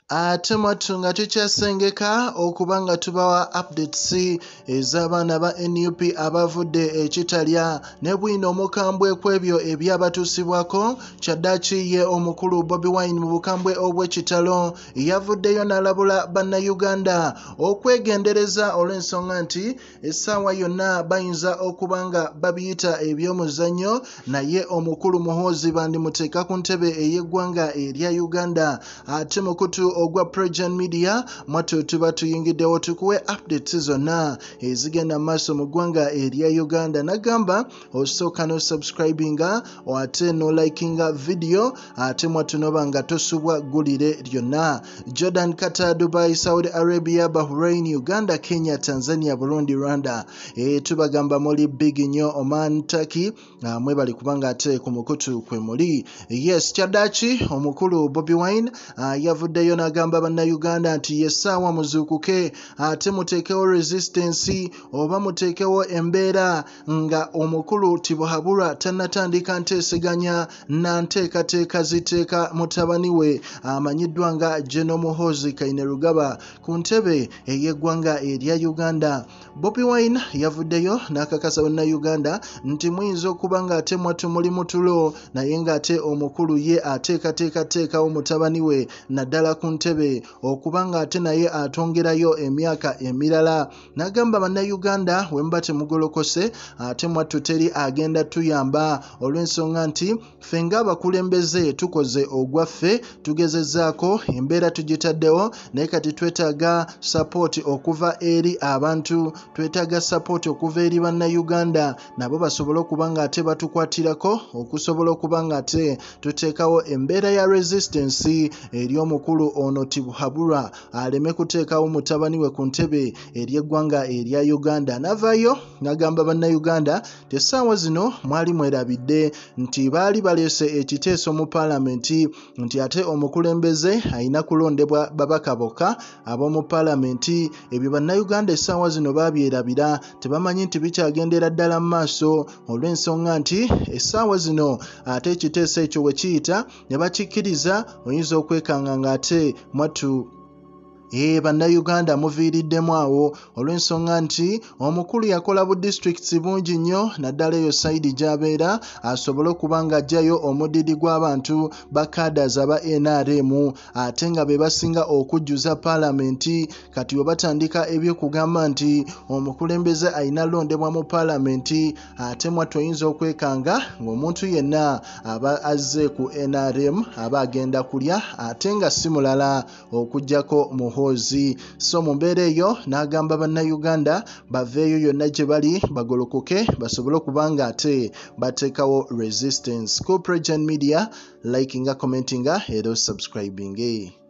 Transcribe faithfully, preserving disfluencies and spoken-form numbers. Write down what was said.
Ate mwattu nga tukyasengeka okuba nga tubawa updates ez'abaana ba N U P abavudde ekitalya ne bwino omukambwe kw'ebyo ebyabatuusibwako. Kyaddaaki ye omukulu Bobi Wine mu bukambwe obw'ekitalo yavuddeyo n'alabula bannayuganda okwegendereza olw'ensonga nti essaawa yonna bayinza okuba nga babiyita eby'omuzannyo, naye omukulu muhoozi bandimuteeka ku ntebe ey'eggwanga erya Uganda. Ate mukutu ogwa PROJOURN Media mwattu tuba tuyingiddewo tukuwe updates zonna ezigenda maaso mu ggwanga erya Uganda. Nagamba osooka no subscribinga ate no likinga video ate mwattu noba nga tosubwa ggulire lyonna. Jordan, Qatar, Dubai, Saudi Arabia, Bahrain, Uganda, Kenya, Tanzania, Burundi, Rwanda. E, tubagamba muli big nnyo Oman, Turkey mwebali kubanga ate ku mukutu kwe muli. Yes, Kyaddaaki omukulu Bobi Wine uh, yavuddeyo n'agamba bannayuganda nti yessaawa muzuukuke ate muteekewo resistance oba muteekewo embeera nga omukulu Tibuhaburwa tannatandika nteeseganya na nteekateeka ziteeka mutabani we amanyiddwa nga General Muhoozi Kainerugaba ku ntebe ey'eggwanga erya Uganda. Bobi Wine yavuddeyo n'akakasa bannayuganda nti muyinza okuba nga ate mwattu muli mutulo naye ng'ate omukulu ye ateekateekateekawo mutabani we naddala ku ntebe okuba nga ate naye atongerayo emyaka emirala. N'agamba bannayuganda we muba temugolokose ate mwattu teri agenda tuyamba olw'ensonga nti ffe ng'abakulembeze tukoze ogwaffe, tugezezzaako embeera tugitaddewo, naye kati twetaaga support okuva eri abantu, twetaaga support okuva eri bannayuganda nabo basobole okuba nga ate batukwatirako okusobola okuba nga ate tuteekawo embeera ya resistance eri omukulu ono Tibuhaburwa aleme kuteekawo mutabani we ku ntebe ery'eggwanga erya Uganda. Navaayo n'agamba bannayuganda nti essaawa zino mwali mwerabidde nti baali baleese ekiteeso mu paalamenti nti ate omukulembeze alina kulondebwa babaka bokka ab'omu paalamenti. Ebyo bannayuganda essaawa zino babyerabira, tebamanyi nti bikyagendera ddala mu maaso olw'ensonga nti essaawa zino ate ekiteeso ekyo we kiyita ne bakikkiriza oyinza okwekanga ng'ate mwattu ee bannayuganda muviiriddemu awo olw'ensonga nti omukulu yakola bu districts bungi nnyo naddala eyo sayidi gy'abeera asobole okuba nga ajjayo omudidi gw'abantu ba cadres aba N R M ate nga be basinga okujjuza paalamenti. Kati we batandika ebyokugamba nti omukulembeze alina londebwa mu paalamenti ate mwattu oyinza okwekanga ng'omuntu yenna aba azze ku N R M aba agenda kulya ate nga si mulala okuggyako mu Muhoozi. So mu mbeera eyo n'agamba bannayuganda baveeyo yonna gye bali bagolokoke basobole okuba nga ate bateekawo resistance. Ku PROJOURN Media likinga, commentinga era subscribinga.